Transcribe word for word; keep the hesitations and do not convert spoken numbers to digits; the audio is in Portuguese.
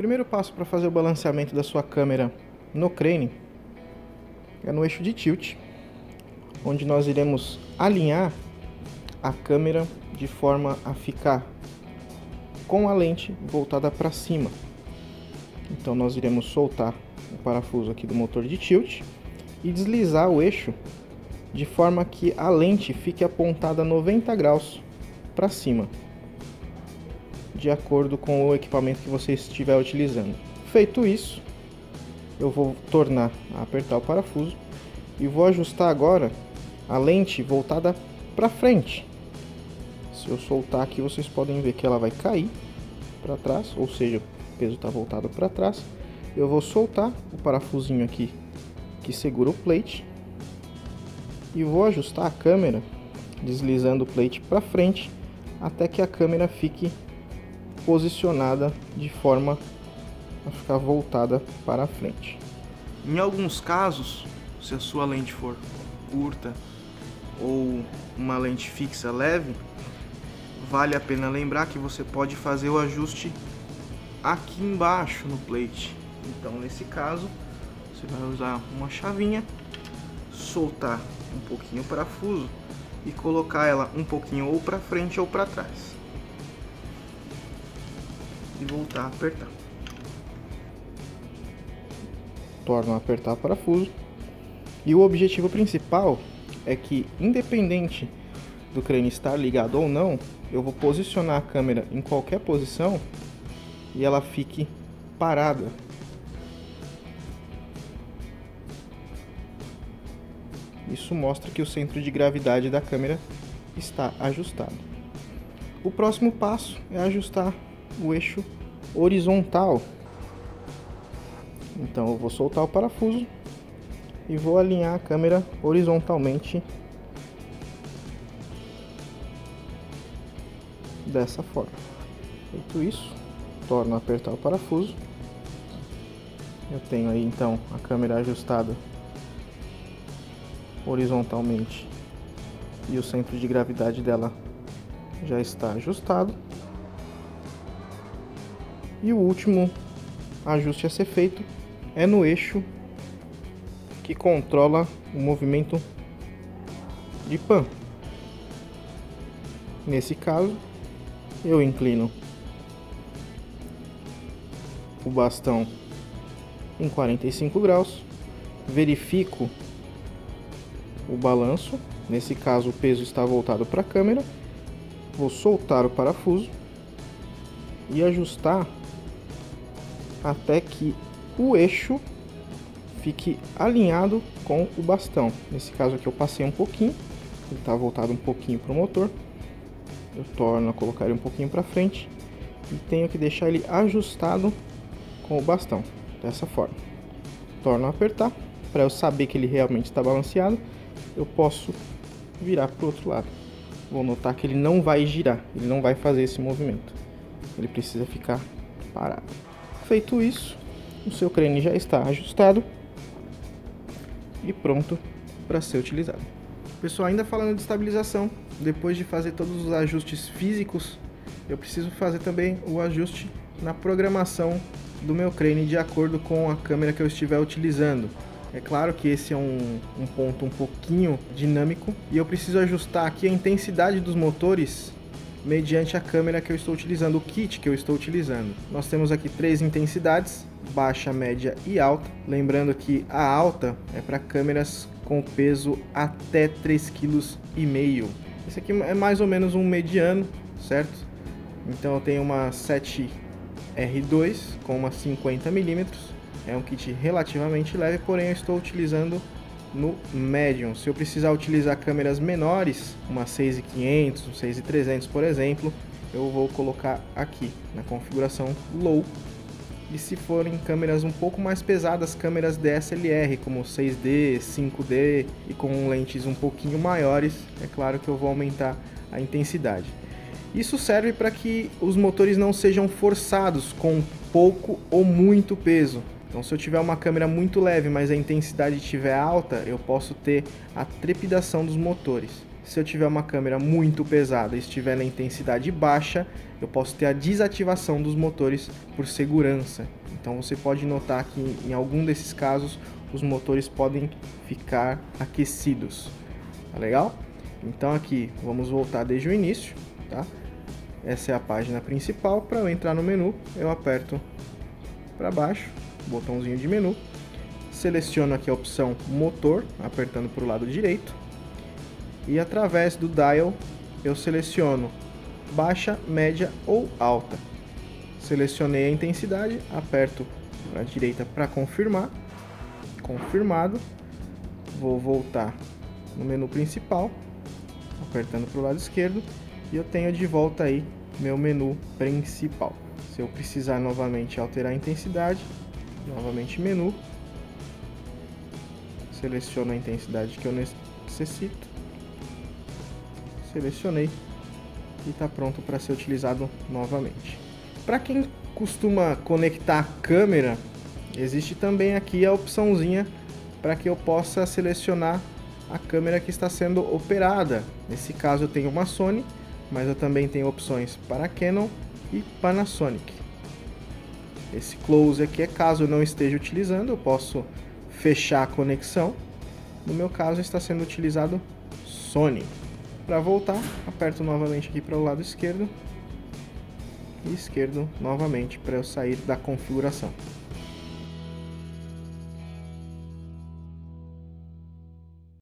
primeiro passo para fazer o balanceamento da sua câmera no crane é no eixo de tilt, onde nós iremos alinhar a câmera de forma a ficar com a lente voltada para cima. Então nós iremos soltar o parafuso aqui do motor de tilt e deslizar o eixo de forma que a lente fique apontada noventa graus para cima, de acordo com o equipamento que você estiver utilizando. Feito isso, eu vou tornar a apertar o parafuso e vou ajustar agora a lente voltada para frente. Se eu soltar aqui, vocês podem ver que ela vai cair para trás, ou seja, o peso está voltado para trás. Eu vou soltar o parafusinho aqui que segura o plate e vou ajustar a câmera deslizando o plate para frente até que a câmera fique posicionada de forma a ficar voltada para a frente. Em alguns casos, se a sua lente for curta ou uma lente fixa leve, vale a pena lembrar que você pode fazer o ajuste aqui embaixo no plate. Então, nesse caso, você vai usar uma chavinha, soltar um pouquinho o parafuso e colocar ela um pouquinho ou para frente ou para trás e voltar a apertar. Torno a apertar o parafuso e o objetivo principal é que, independente do crane estar ligado ou não, eu vou posicionar a câmera em qualquer posição e ela fique parada. Isso mostra que o centro de gravidade da câmera está ajustado. O próximo passo é ajustar o eixo horizontal. Então eu vou soltar o parafuso e vou alinhar a câmera horizontalmente dessa forma. Feito isso, torno a apertar o parafuso. Eu tenho aí então a câmera ajustada horizontalmente e o centro de gravidade dela já está ajustado. E o último ajuste a ser feito é no eixo que controla o movimento de pan. Nesse caso, eu inclino o bastão em quarenta e cinco graus, verifico o balanço. Nesse caso, o peso está voltado para a câmera. Vou soltar o parafuso e ajustar até que o eixo fique alinhado com o bastão. Nesse caso aqui eu passei um pouquinho, ele está voltado um pouquinho para o motor. Eu torno a colocar ele um pouquinho para frente e tenho que deixar ele ajustado com o bastão, dessa forma. Torno a apertar para eu saber que ele realmente está balanceado. Eu posso virar para o outro lado. Vou notar que ele não vai girar, ele não vai fazer esse movimento. Ele precisa ficar parado. Feito isso, o seu crane já está ajustado e pronto para ser utilizado. Pessoal, ainda falando de estabilização, depois de fazer todos os ajustes físicos, eu preciso fazer também o ajuste na programação do meu crane de acordo com a câmera que eu estiver utilizando. É claro que esse é um, um ponto um pouquinho dinâmico e eu preciso ajustar aqui a intensidade dos motores mediante a câmera que eu estou utilizando, o kit que eu estou utilizando. Nós temos aqui três intensidades, baixa, média e alta. Lembrando que a alta é para câmeras com peso até três vírgula cinco quilos. Esse aqui é mais ou menos um mediano, certo? Então eu tenho uma sete R dois com uma cinquenta milímetros. É um kit relativamente leve, porém eu estou utilizando no Medium. Se eu precisar utilizar câmeras menores, uma seis mil e quinhentos, um seis mil e trezentos, por exemplo, eu vou colocar aqui na configuração Low. E se forem câmeras um pouco mais pesadas, câmeras D S L R, como seis D, cinco D e com lentes um pouquinho maiores, é claro que eu vou aumentar a intensidade. Isso serve para que os motores não sejam forçados com pouco ou muito peso. Então, se eu tiver uma câmera muito leve, mas a intensidade estiver alta, eu posso ter a trepidação dos motores. Se eu tiver uma câmera muito pesada e estiver na intensidade baixa, eu posso ter a desativação dos motores por segurança. Então você pode notar que em algum desses casos os motores podem ficar aquecidos. Tá legal? Então aqui vamos voltar desde o início, tá? Essa é a página principal. Para eu entrar no menu, eu aperto para baixo, botãozinho de menu, seleciono aqui a opção motor, apertando para o lado direito, e através do dial eu seleciono baixa, média ou alta. Selecionei a intensidade, aperto para a direita para confirmar, confirmado. Vou voltar no menu principal, apertando para o lado esquerdo, e eu tenho de volta aí meu menu principal. Se eu precisar novamente alterar a intensidade, novamente menu, seleciono a intensidade que eu necessito, selecionei e está pronto para ser utilizado novamente. Para quem costuma conectar a câmera, existe também aqui a opçãozinha para que eu possa selecionar a câmera que está sendo operada. Nesse caso eu tenho uma Sony, mas eu também tenho opções para Canon e Panasonic. Esse close aqui é caso eu não esteja utilizando, eu posso fechar a conexão. No meu caso está sendo utilizado Sony. Para voltar, aperto novamente aqui para o lado esquerdo e esquerdo novamente para eu sair da configuração.